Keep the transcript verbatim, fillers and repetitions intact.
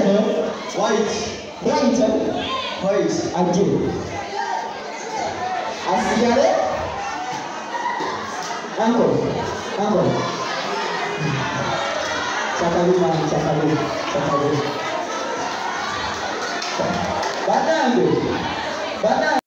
yellow, white, white, white, aje. Asigare. Uncle, uncle. Chakalu man, chakalu, chakalu. Banana, banana.